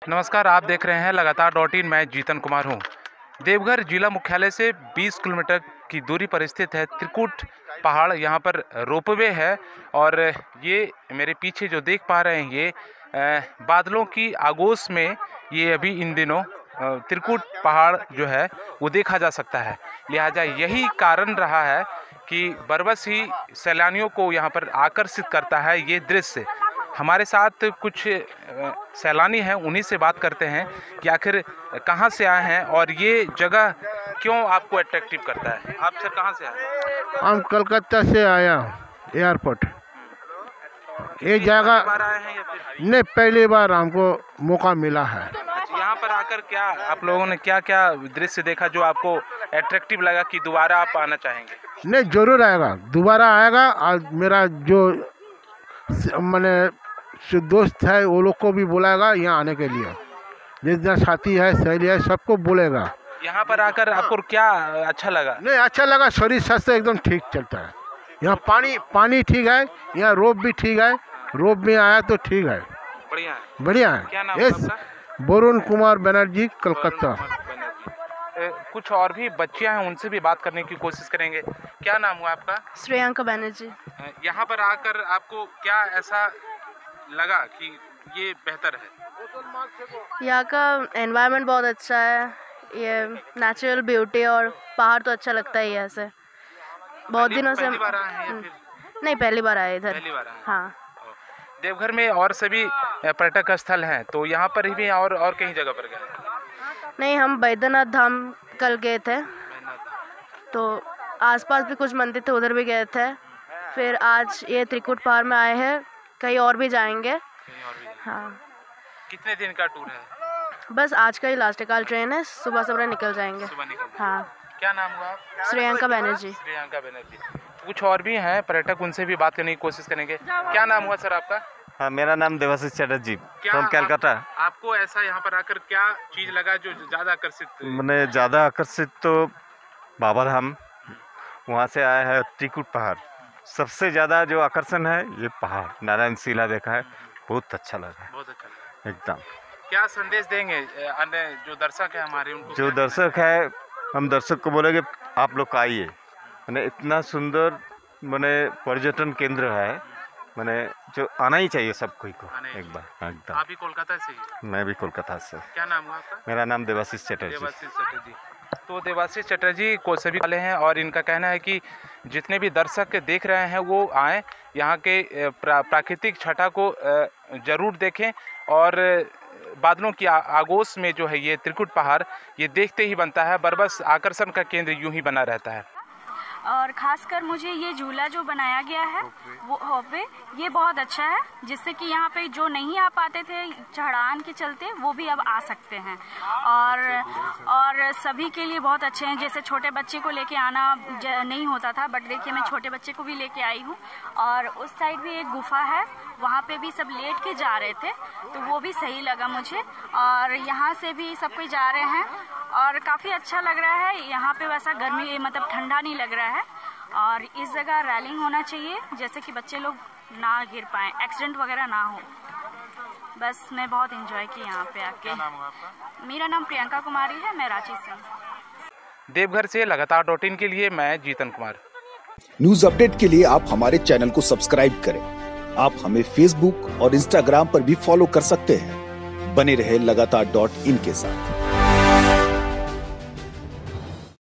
नमस्कार, आप देख रहे हैं लगातार.in। मैं जीतन कुमार हूं। देवघर जिला मुख्यालय से 20 किलोमीटर की दूरी पर स्थित है त्रिकुट पहाड़। यहां पर रोपवे है और ये मेरे पीछे जो देख पा रहे हैं ये बादलों की आगोश में ये अभी इन दिनों त्रिकुट पहाड़ जो है वो देखा जा सकता है। लिहाजा यही कारण रहा है कि बरबस ही सैलानियों को यहाँ पर आकर्षित करता है ये दृश्य। हमारे साथ कुछ सैलानी हैं, उन्हीं से बात करते हैं कि आखिर कहाँ से आए हैं और ये जगह क्यों आपको अट्रैक्टिव करता है। आप सर कहाँ से आए हैं? हम कलकत्ता से आया एयरपोर्ट। ये जगह आए हैं या फिर नहीं, पहली बार हमको मौका मिला है। यहाँ पर आकर क्या आप लोगों ने क्या क्या दृश्य देखा जो आपको अट्रैक्टिव लगा कि दोबारा आप आना चाहेंगे? नहीं, जरूर आएगा, दोबारा आएगा। और मेरा जो मैंने दोस्त है वो लोग को भी बुलाएगा यहाँ आने के लिए। जितना साथी है, सहेली है, सबको बोलेगा। यहाँ पर आकर आपको क्या अच्छा लगा? नहीं, अच्छा लगा। शरीर स्वास्थ्य एकदम ठीक चलता है। यहाँ पानी ठीक है, यहाँ रोप भी ठीक है। रोप में आया तो ठीक है, बढ़िया है। बढ़िया है। क्या नाम है आपका? वरुण कुमार बनर्जी, कलकत्ता। कुछ और भी बच्चियां हैं, उनसे भी बात करने की कोशिश करेंगे। क्या नाम हुआ आपका? श्रेयांका बनर्जी। यहाँ पर आकर आपको क्या ऐसा लगा कि ये बेहतर है? यहाँ का एनवायरनमेंट बहुत अच्छा है। ये नेचुरल ब्यूटी और पहाड़ तो अच्छा लगता है यहाँ से। बहुत दिनों से पहली बार आए हैं या फिर? नहीं, पहली बार आए इधर। पहली बार आए हैं। हाँ। देवघर में और सभी पर्यटक स्थल हैं, तो यहाँ पर भी और कहीं जगह पर गए? नहीं, हम बैद्यनाथ धाम कल गए थे, तो आसपास भी कुछ मंदिर थे, उधर भी गए थे। फिर आज ये त्रिकुट पहाड़ में आए हैं, कहीं और भी जाएंगे। हाँ। कितने दिन का टूर है? बस आज का ही लास्ट है, कल ट्रेन है, सुबह सवेरे निकल जाएंगे। सुबह निकल। हाँ। क्या नाम हुआ आप? श्रेयांका बनर्जी। श्रेयांका बनर्जी। कुछ और भी हैं पर्यटक, उनसे भी बात करने की कोशिश करेंगे। क्या नाम हुआ सर आपका? हाँ, मेरा नाम देवाशीष चटर्जी, फ्रॉम कलकत्ता। आपको ऐसा यहाँ पर आकर क्या चीज लगा जो ज्यादा आकर्षित? मैंने ज़्यादा आकर्षित तो बाबा धाम, वहाँ से आया है त्रिकुट पहाड़। सबसे ज़्यादा जो आकर्षण है ये पहाड़ नारायण शिला देखा है, बहुत अच्छा लगा। बहुत अच्छा लगा। एकदम। क्या संदेश देंगे अन्य जो दर्शक है हमारे उनको? जो दर्शक है, हम दर्शक को बोलेंगे आप लोग आइए। मैंने इतना सुंदर पर्यटन केंद्र है, जो आना ही चाहिए सब कोई को एक बार। एकदम। आप भी कोलकाता से ही? मैं भी कोलकाता से। क्या नाम हुआ आपका? मेरा नाम देवाशीष चटर्जी। देवाशीष चटर्जी। तो देवाशीष चटर्जी को सभी वाले हैं और इनका कहना है कि जितने भी दर्शक देख रहे हैं वो आएँ, यहाँ के प्राकृतिक छटा को ज़रूर देखें और बादलों की आगोश में जो है ये त्रिकुट पहाड़ ये देखते ही बनता है। बरबस आकर्षण का केंद्र यूं ही बना रहता है। और ख़ासकर मुझे ये झूला जो बनाया गया है वो होपे ये बहुत अच्छा है, जिससे कि यहाँ पे जो नहीं आ पाते थे चढ़ान के चलते वो भी अब आ सकते हैं। और सभी के लिए बहुत अच्छे हैं। जैसे छोटे बच्चे को लेके आना नहीं होता था, बट देखिए मैं छोटे बच्चे को भी लेके आई हूँ। और उस साइड भी एक गुफा है, वहाँ पे भी सब लेट के जा रहे थे, तो वो भी सही लगा मुझे। और यहाँ से भी सब कोई जा रहे हैं और काफ़ी अच्छा लग रहा है। यहाँ पे वैसा गर्मी ठंडा नहीं लग रहा है। और इस जगह रैलिंग होना चाहिए, जैसे कि बच्चे लोग ना गिर पाएँ, एक्सीडेंट वगैरह ना हो। बस मैं बहुत एंजॉय की यहाँ पे आके। क्या नाम हुआ आपका? मेरा नाम प्रियंका कुमारी है, मैं रांची से। देवघर से लगातार.in के लिए मैं जीतन कुमार। न्यूज अपडेट के लिए आप हमारे चैनल को सब्सक्राइब करें। आप हमें फेसबुक और इंस्टाग्राम पर भी फॉलो कर सकते हैं। बने रहे लगातार.in के साथ।